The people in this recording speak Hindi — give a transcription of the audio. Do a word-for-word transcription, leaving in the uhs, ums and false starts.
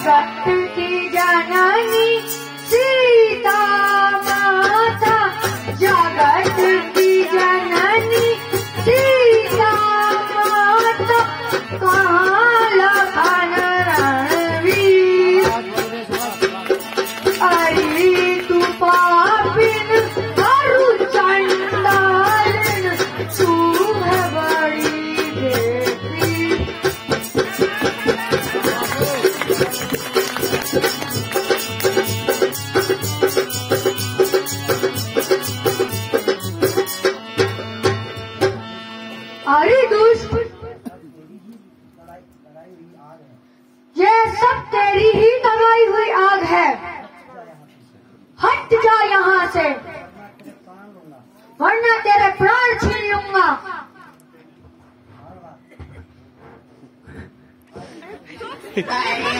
जगत की जननी सीता माता, जगत की जननी सीता माता, कहाँ लखन रणवीर। अरे तू पापिन हरु चंडालिन, तू है बड़ी बेटी। अरे दुष्ट, ये सब तेरी ही लगाई हुई आग है, हट जा यहाँ से वरना तेरे प्राण छीन लूंगा। अरे